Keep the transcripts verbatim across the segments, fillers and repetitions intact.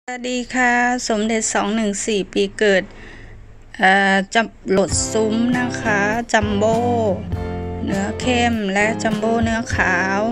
สวัสดีค่ะสมเด็จสองหนึ่งสี่ปีเกิดจัมโหลดซุ้มนะคะจัมโบ้เนื้อเข้มและจัมโบ้เนื้อขาว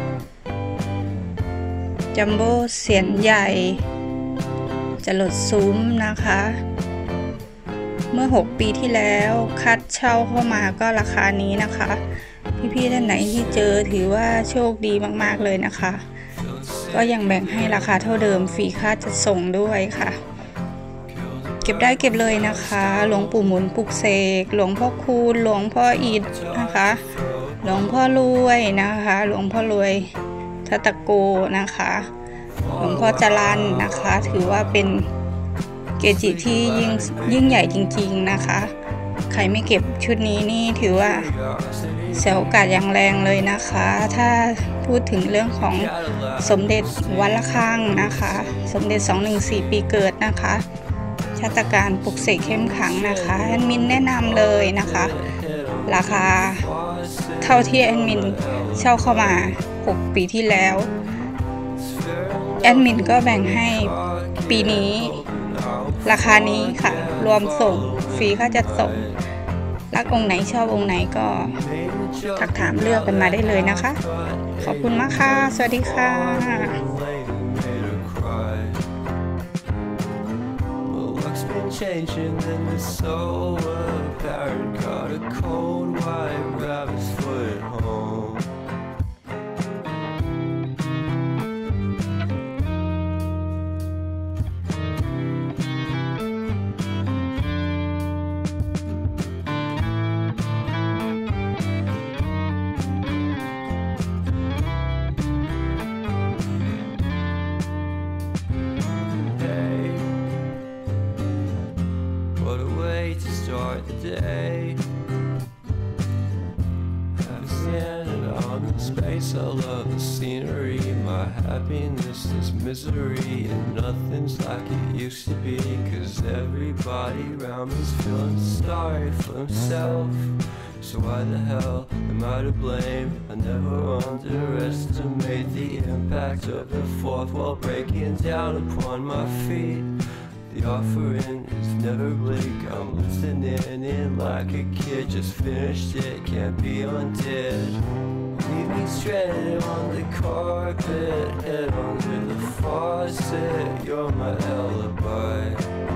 จัมโบ้เสียนใหญ่จะโหลดซุ้มนะคะเมื่อหกปีที่แล้วคัดเช่าเข้ามาก็ราคานี้นะคะพี่ๆท่านไหนที่เจอถือว่าโชคดีมากๆเลยนะคะก็ยังแบ่งให้ราคาเท่าเดิมฟรีค่าจัดส่งด้วยค่ะเก็บได้เก็บเลยนะคะหลวงปู่หมุนปลุกเสกหลวงพ่อคูณหลวงพ่ออิฐนะคะหลวงพ่อรวยนะคะหลวงพ่อรวยทัตตโกนะคะหลวงพ่อจรัญนะคะถือว่าเป็นเกจิที่ยิ่งยิ่งใหญ่จริงๆนะคะใครไม่เก็บชุดนี้นี่ถือว่าเสียโอกาสอย่างแรงเลยนะคะถ้าพูดถึงเรื่องของสมเด็จวัดระฆังนะคะสมเด็จสองหนึ่งสี่ปีเกิดนะคะชาตการปลุกเสกเข้มขังนะคะแอดมินแนะนำเลยนะคะราคาเท่าที่แอดมินเช่าเข้ามาหกปีที่แล้วแอดมินก็แบ่งให้ปีนี้ราคานี้ค่ะรวมส่งฟรีค่าจัดส่งรักองค์ไหนชอบองค์ไหนก็ทักถามเลือกกันมาได้เลยนะคะขอบคุณมากค่ะสวัสดีค่ะChanging and it's so apparent. Caught a cold white rabbit's foot home. What a way to start the day. I'm standing on the space. I love the scenery. My happiness is misery, and nothing's like it used to be. Cause everybody around me's feeling sorry for himself. So why the hell am I to blame? I never underestimate the impact of the fourth wall breaking down upon my feet. The offering is never bleak. I'm listening in like a kid. Just finished it, can't be undid. Leave me stranded on the carpet, head under the faucet. You're my alibi.